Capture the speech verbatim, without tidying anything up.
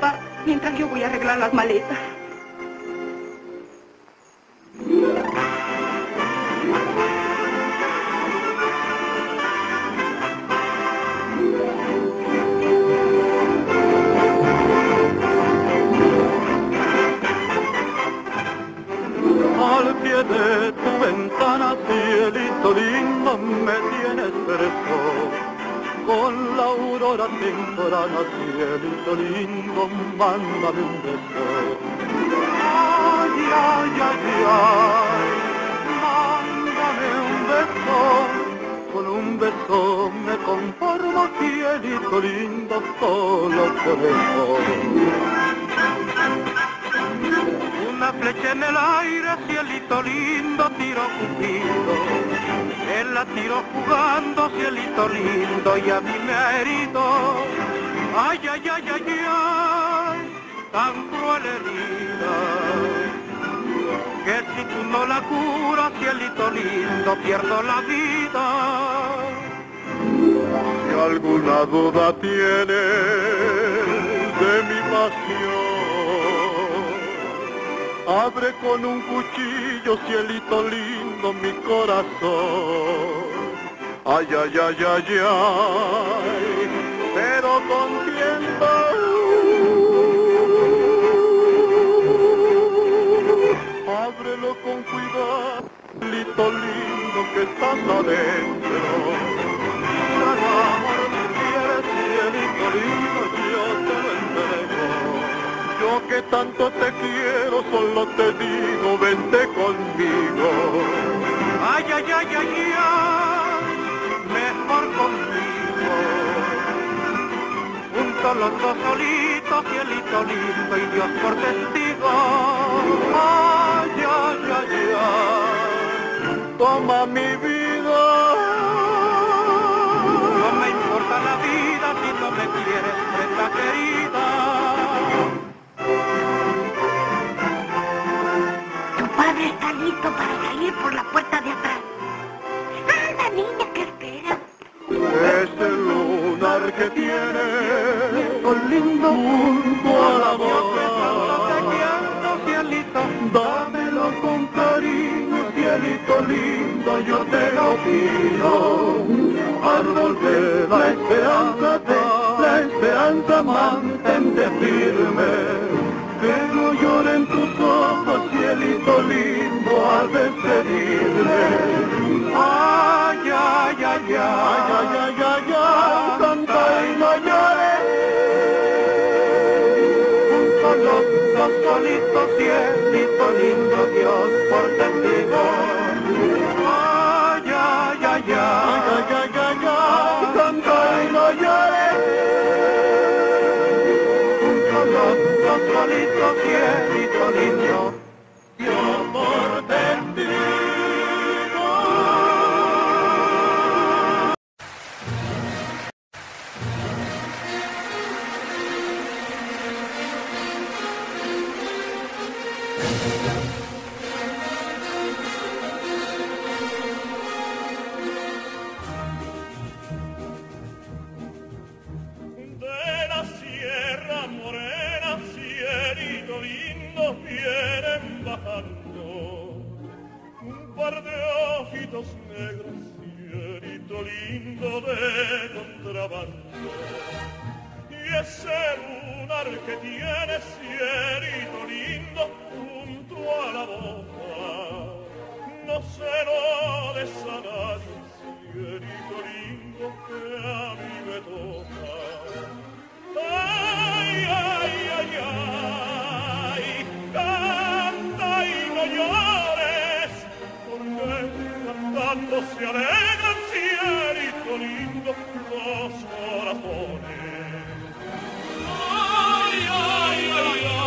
papá mientras yo voy a arreglar las maletas. Al pie de tu ventana, cielito lindo, me tienes preso. Con la aurora temprana, cielito lindo, mándame un beso. Ay, ay, ay, ay, mándame un beso. Con un beso me conformo, cielito lindo, solo por eso. Una flecha en el aire, cielito lindo, tiro Cupido. Él la tiró jugando, cielito lindo, y a mí me ha herido. Ay, ay, ay, ay, ay, tan cruel herida, que si tú no la curas, cielito lindo, pierdo la vida. Si alguna duda tienes de mi pasión, abre con un cuchillo, cielito lindo, mi corazón. Ay, ay, ay, ay, ay, pero con tiempo. Ábrelo con cuidado, cielito lindo, que estás adentro. Claro, amor, si quieres, cielito lindo, yo te lo entrego. Yo que tanto te quiero, solo te digo, vente conmigo. Ay, ay, ay, ay, ay, mejor conmigo. Juntos los dos solitos, cielito lindo, y Dios por testigo. Ay, ay, ay, ay, toma mi vida. No me importa la vida si no me quieres, prenda querida. Padre está listo para salir por la puerta de atrás. ¡Anda, niña, qué esperas! Es el lunar que tiene con lindo junto a la boca. Te quiero, cielito, dámelo con cariño, cielito lindo, yo te lo pido. Árbol de la esperanza, de la esperanza, mantente firme. Que no lloren tus ojos, cielito lindo, al despedirme. Ay, ay, ay, ay, ay, ay, ay, ay, canta y no llores. Juntos los dos solitos, cielito lindo, Dios por testigo. Ay, ay, ay, ay, ay, ay, ay, ay, canta y no llores. Solito, cielito lindo, Dios por testigo. De la sierra morena, cielito lindo, vienen bajando un par de ojitos negros, cielito lindo de contrabando. Y ese lunar que tiene, cielito lindo, junto a la boca, no se lo des a nadie, cielito lindo, que a mí me toca. Ay, ay, ay, ay, canta y no llores, porque cantando se alegran, cielito lindo, los corazones. Ay, ay, ay, ay.